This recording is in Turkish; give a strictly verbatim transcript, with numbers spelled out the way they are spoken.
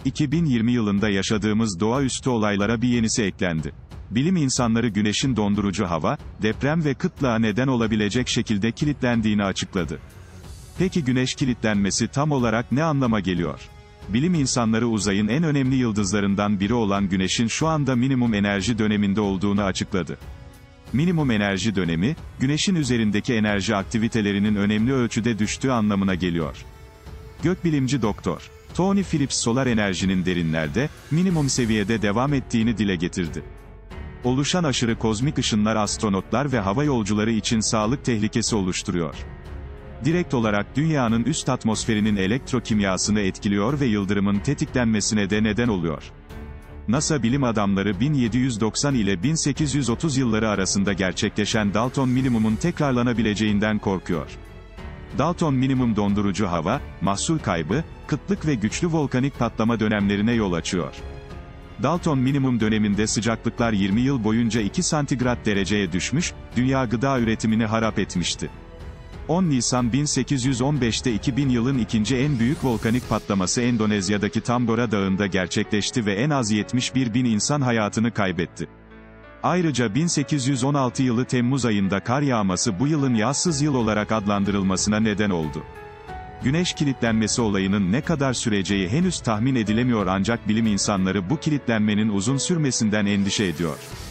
iki bin yirmi yılında yaşadığımız doğaüstü olaylara bir yenisi eklendi. Bilim insanları Güneş'in dondurucu hava, deprem ve kıtlığa neden olabilecek şekilde kilitlendiğini açıkladı. Peki Güneş kilitlenmesi tam olarak ne anlama geliyor? Bilim insanları uzayın en önemli yıldızlarından biri olan Güneş'in şu anda minimum enerji döneminde olduğunu açıkladı. Minimum enerji dönemi, Güneş'in üzerindeki enerji aktivitelerinin önemli ölçüde düştüğü anlamına geliyor. Gökbilimci Doktor Tony Phillips solar enerjinin derinlerde, minimum seviyede devam ettiğini dile getirdi. Oluşan aşırı kozmik ışınlar astronotlar ve hava yolcuları için sağlık tehlikesi oluşturuyor. Direkt olarak dünyanın üst atmosferinin elektrokimyasını etkiliyor ve yıldırımın tetiklenmesine de neden oluyor. NASA bilim adamları bin yedi yüz doksan ile bin sekiz yüz otuz yılları arasında gerçekleşen Dalton minimumun tekrarlanabileceğinden korkuyor. Dalton minimum dondurucu hava, mahsul kaybı, kıtlık ve güçlü volkanik patlama dönemlerine yol açıyor. Dalton minimum döneminde sıcaklıklar yirmi yıl boyunca iki santigrat dereceye düşmüş, dünya gıda üretimini harap etmişti. on Nisan bin sekiz yüz on beş'te iki bin yılın ikinci en büyük volkanik patlaması Endonezya'daki Tambora Dağı'nda gerçekleşti ve en az yetmiş bir bin insan hayatını kaybetti. Ayrıca bin sekiz yüz on altı yılı Temmuz ayında kar yağması bu yılın yağsız yıl olarak adlandırılmasına neden oldu. Güneş kilitlenmesi olayının ne kadar süreceği henüz tahmin edilemiyor ancak bilim insanları bu kilitlenmenin uzun sürmesinden endişe ediyor.